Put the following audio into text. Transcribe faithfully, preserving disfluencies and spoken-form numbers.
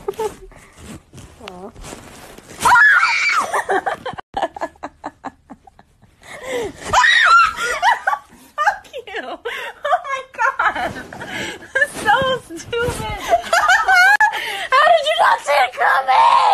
Oh. Fuck you! Oh my god! So stupid! How did you not see it coming?